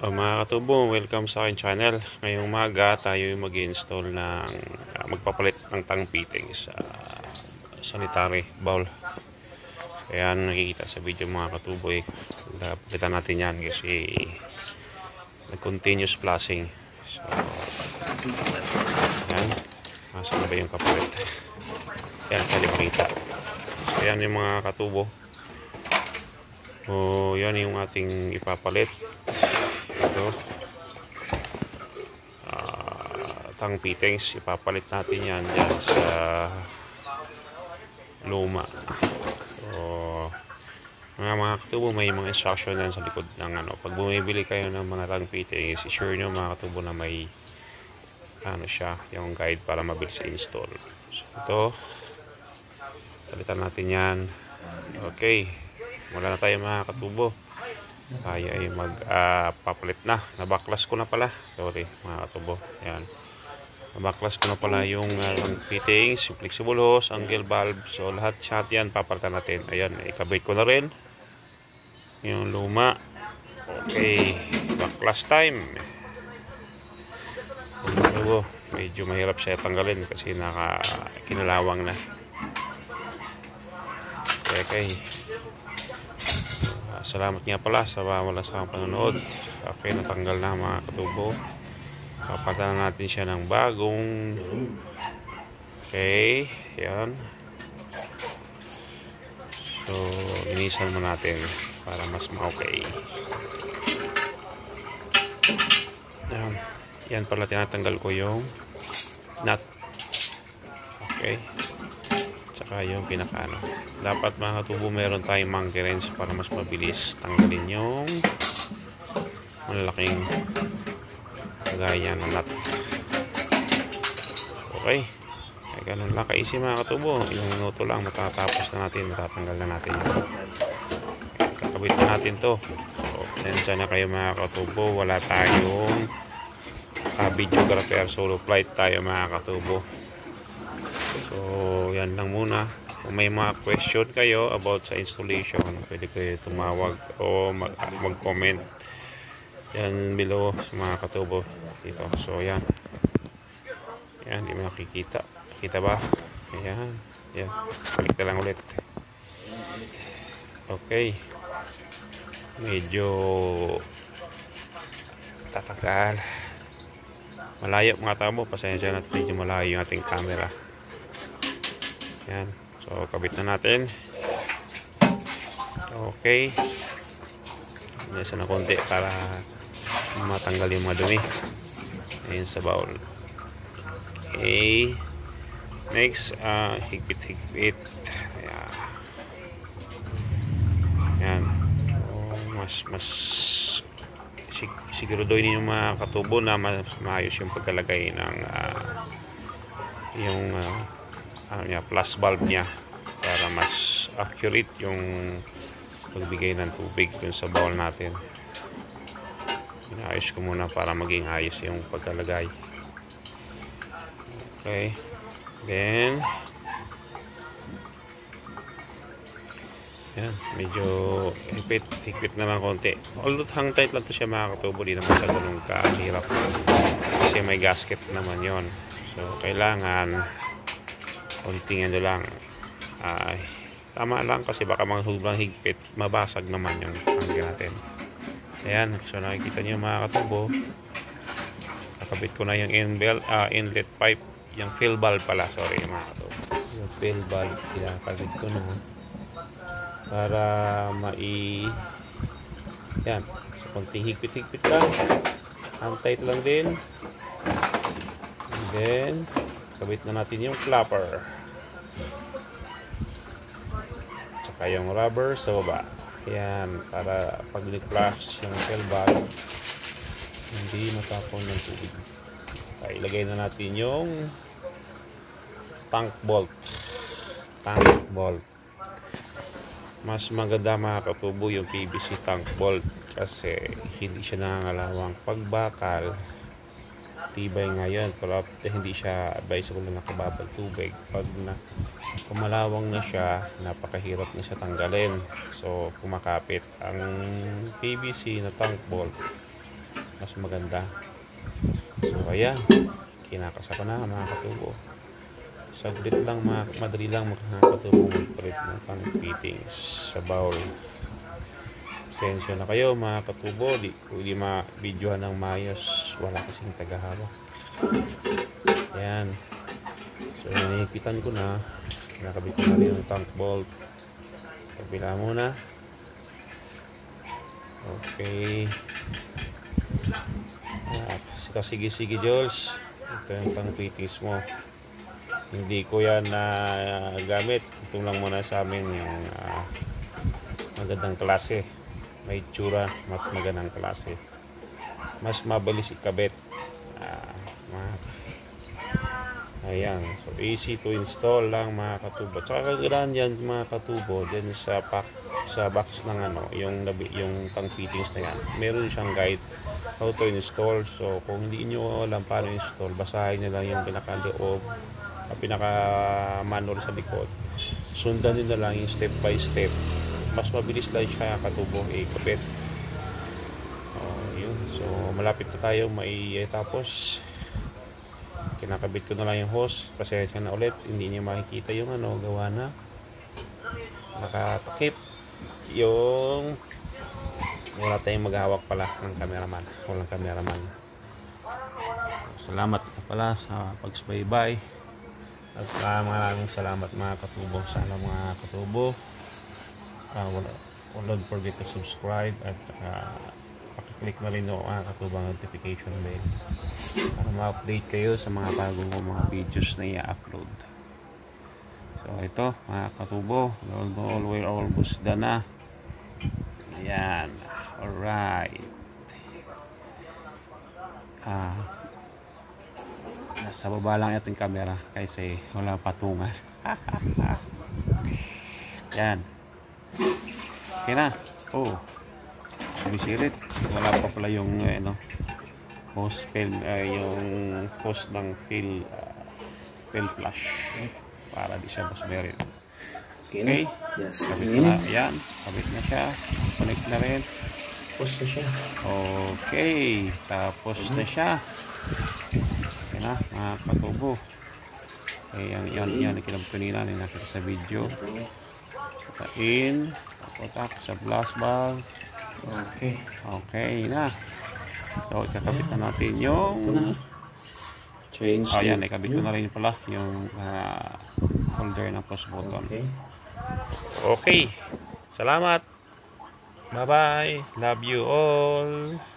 Mga katubo, welcome sa aking channel. Ngayong umaga tayo mag-install ng magpapalit ng tang fitting sa sanitary bowl. Kaya nakikita sa video mga katubo, palitan natin yan kasi nag-continuous flushing. So yan, nasa na ba yung kapalit? Yan, pwede makita. So yan yung mga katubo. O yan yung ating ipapalit. Ito tang fittings, ipapalit natin yan dyan sa luma. So mga katubo, may mga instruction yan sa likod ng pag bumibili kayo ng mga tang fittings, sure nyo mga katubo na may siya, yung guide para mabilis install. So ito, palitan natin yan. Okay, wala na tayo mga katubo, tayo ay magpapalit nabaklas ko na pala, sorry mga katubo. Yan, nabaklas ko na pala yung fittings, yung flexible hose, angle valve. So lahat yan papalitan natin. Ayan, ikabit ko na rin yung luma. Okay, baklas time. Medyo mahirap siya tanggalin kasi kinalawang na. Okay, salamat nga pala sa wala sa panonood. Okay, natanggal na mga katubo. Papalitan na natin siya ng bagong. Okay, yan. So linisan mo natin para mas ma-okay. Yan pala, tinatanggal ko yung nut. Okay, tsaka yung pinaka dapat mga katubo meron tayong monkey wrench para mas mabilis tanggalin yung malaking kagaya ng nut. Okay, ganun lang kaisi mga katubo. Ilang minuto lang matatapos na natin, matatanggal na natin yun. Kakabit na natin to. So sensya na kayo mga katubo, wala tayong videographer, solo flight tayo mga katubo. So yan lang muna. Kung may mga question kayo about sa installation, pwede kayo tumawag o mag-comment yan below sa mga katubo dito. So yan, hindi mo nakikita, kita ba? Yan, balik na lang ulit. Okay, medyo tatagal, malayo mga tabo, pasensya na, medyo malayo yung ating camera. Yan, so kabit na natin. Okay, nasa na konti para matanggal yung mga dumi. Ayun sa bowl. Okay, next, higpit. Yan, so, mas siguraduhin niyo mga katubo na mas maayos yung pagkalagay ng yung plus valve niya para mas accurate yung pagbigay ng tubig dun sa bowl natin. Inaayos ko muna para maging ayos yung pagkalagay. Okay, then yan, medyo higpit na lang konti. Although hang tight lang to siya mga katubo, di naman sa ganun kahirap kasi may gasket naman yon. So kailangan konting lang, tama lang kasi baka mga sobrang higpit mabasag naman yung hangin natin. Ayan, so nakikita nyo mga katubo, nakabit ko na yung inlet pipe, yung fill valve pala, sorry mga katubo, yung fill valve kinakabit ko na para yan, so konting higpit lang, tight lang din. And then kabit na natin yung clapper tsaka yung rubber sa baba. Yan, para pag ni-flash yung fill valve hindi matapon ng tubig. Okay, ilagay na natin yung tank bolt. Mas maganda mga katubo yung PVC tank bolt kasi hindi siya nangangalawang pagbakal. Tibay ngayon, pero hindi siya advisable na nakababal tubig. Pag kumalawang na siya, napakahirap na siya tanggalin. So kumakapit ang PVC na tank bolt, mas maganda. So ayan, kinakasa ko na mga katubo. Saglit lang, madali lang mga katubo magpalit ng pang fittings sa bowl. Pasensya na kayo mga katubo, di ma-videohan ng mayos, wala kasing tagahawak. Ayan, so hinihipitan ko na, nakabit ko na rin yung tank bolt. Kabila muna. Okay. Sige Jules, ito yung pang fittings mo. Hindi ko yan na gamit, ito lang muna sa amin yung magandang klase. May tsura, magandang klase, mas mabilis ikabit. Ayan, so easy to install lang mga katubo. Tsaka kagandaan yan mga katubo, dyan sa box ng yung pang fittings na yan, meron siyang guide how to install. So kung hindi nyo alam paano install, basahin nyo lang yung pinakaloob, pinaka manual sa likod, sundan nyo na lang yung step by step. Mas mabilis lang siya katubo ikabit. Yun. So malapit na tayo tapos. Kinakabit ko na lang yung hose. Pasensya na ulit, hindi niyo makikita yung gawa na nakatakip yung wala tayong maghahawak pala ng cameraman. Walang cameraman. Salamat pala sa pagsubaybay at maraming salamat mga katubo. Sana mga katubo, don't forget to subscribe at pakiclick na rin yung mga katubang notification bell para ma-update kayo sa mga bagong mga videos na i-upload. So ito mga katubo, we're almost done na. Ayan, alright. Nasa baba lang ating camera kasi wala patungan. Yan. Okay na. Sumisirit. Wala pa pala yung hose yung hose ng fill flush para di siya basberin. Okay. Yes. Kabit na. Ayan. Kabit na siya. Connect na rin. Tapos na siya. Okay. Tapos na siya. Okay na mga katubo. Yan kinabot kanina na nakita sa video. In, patak sa blast bag. Okay na. So ikakabit na natin yung change. Ayan, ikabit ko na rin pala yung holder ng push button. Okay. Salamat. Bye bye. Love you all.